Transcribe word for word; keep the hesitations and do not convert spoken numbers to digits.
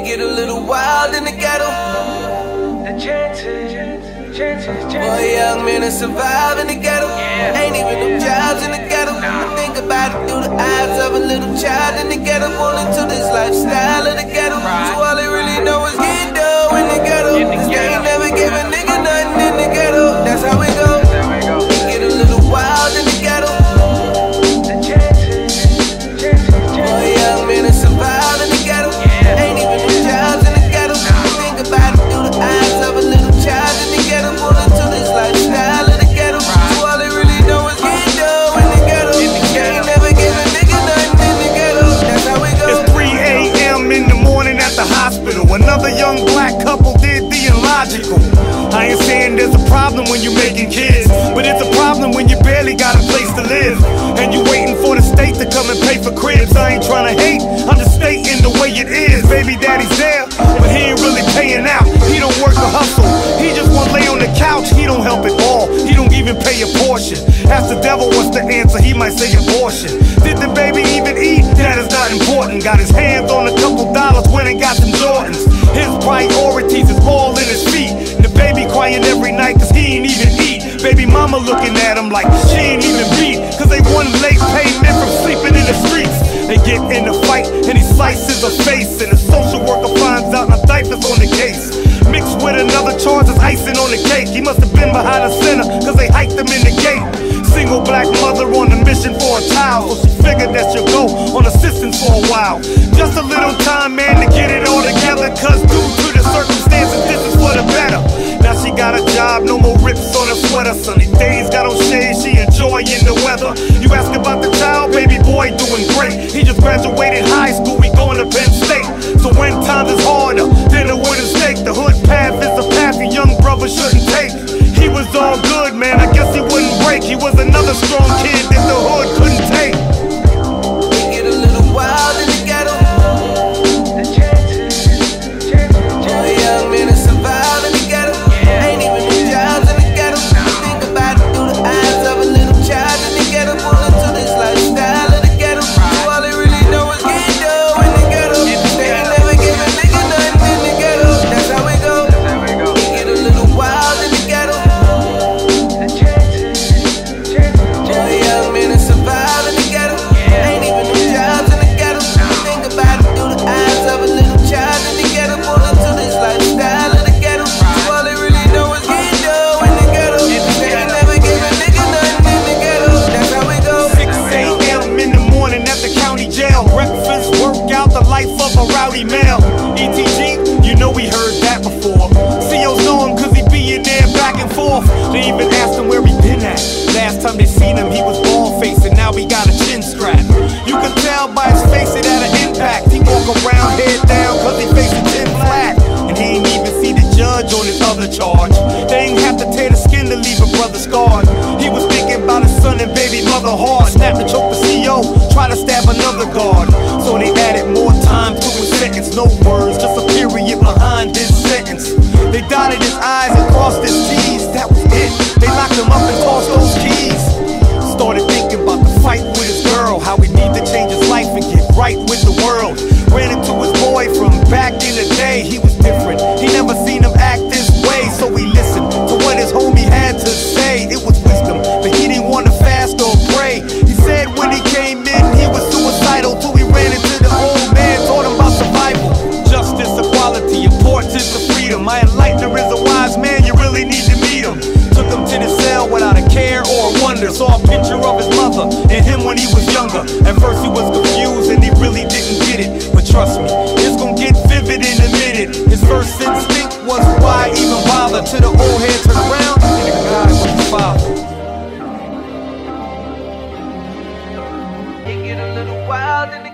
get a little wild in the ghetto. The chances, chances, chances. For a young man to survive in the ghetto. Ain't even no jobs in the ghetto. I think about it through the eyes of a little child in the ghetto. Born into this lifestyle of the ghetto. So all they really know is get dough in the ghetto. Cause they ain't never give a nigga nothing in the ghetto. That's how we go. Get a little wild in the ghetto. The chances, chances, For a young man to survive in the ghetto. Ain't even no jobs in the ghetto. Think about it through the eyes of a little child in the ghetto. Born into this lifestyle of the ghetto. So all they really know is get dough in the ghetto. They ain't never give a nigga nothing in the ghetto. That's how we go. It's three A M in the morning at the hospital. Another young black couple did the illogical. I ain't saying there's a problem when you're making kids, but it's a problem when you barely got a place to live and you waiting for the state to come and pay for cribs. I ain't trying to hate, I'm just stating the way it is. Baby daddy's there, but he ain't really paying out. He don't work or hustle, he just wanna lay on the couch. He don't help at all, he don't even pay a portion. Ask the devil what's the answer, he might say abortion. Did the baby even eat? That is not important. Got his hands on a couple dollars, went and got some Jordans. His priorities is ball in his feet. And the baby crying every night cause he ain't even eat. Baby mama looking at him like she ain't even beat, cause they want late payment from sleeping in the streets. They get in a fight and he slices her face, and the social worker finds out a diaper's on the case. Mixed with another charge is icing on the cake. He must have been behind the center cause they hiked him in the gate. Single black mother on a mission for a child, so she figured that she'll go on assistance for a while. Just a little time, man, to get it all together, cause due to the circumstances, this is for the better. Now she got a job, no more rips on her sweater. Sunny days got on shade, she enjoying the weather. You ask about the child, baby boy doing great. He just graduated high school, we going to Penn State. So when times is harder than a wooden stake, the hood path is a path a young brother shouldn't take. He was all good, man, I guess he wouldn't break. He was another strong kid that the hood couldn't take. We get a little wild in the ghetto. the chances, chances, For a young man to survive in the ghetto. Ain't even no jobs in the ghetto. Think about it through the eyes of a little child in the ghetto. Born into this lifestyle of the ghetto. So all they really know is get dough in the ghetto. They ain't never give a nigga nothing in the ghetto. That's how we go. We get a little wild in the ghetto. the chances, chances, For a young man to survive in the ghetto. Ain't even no jobs in the ghetto. Think about it through the eyes of a little child in the ghetto. Born into this lifestyle of the ghetto. So all they really know is get dough in the ghetto. They ain't never give a nigga nothing in the ghetto. That's how we go. six A M in the morning at the county jail. Breakfast, workout, the life of a rowdy male. E T G, you know we heard that before. C Os know him cause he be in there back and forth. They even asked him where he been at. Last time they seen him he was bald faced, and now he got a chin strap. You can tell by his face it had an impact. He walk around head down cause he facing chin flat. And he ain't even see the judge on his other charge. They ain't have to tear the skin to leave a brother scarred. He was thinking about his son and baby mother hard. Snap and choke the C O, try to stab another guard. So they added more time to his sentence. No words, just a period behind his sentence. They dotted his I's and crossed his T's. That was it, they locked him up and tossed those keys. Started thinking about the fight with his girl, how he need to change his life and get right with the world. Ran into his boy from back in the day. He was different, he never seen him act this way. So he listened to what his homie had to say. It was wisdom, but he didn't want to fast or pray. He said when he came in he was suicidal, till he ran into the old man, taught him about survival. Justice, equality, importance of freedom. My enlightener is a wise man, you really need to meet him. Took him to the cell without a care or a wonder. Saw a picture of his mother and him when he was younger. At first he was confused and he really didn't get it, but trust me, it's gonna get vivid in a minute. His first instinct was why even bother, till the old head turned around and the guy was his father. They get a little wild in the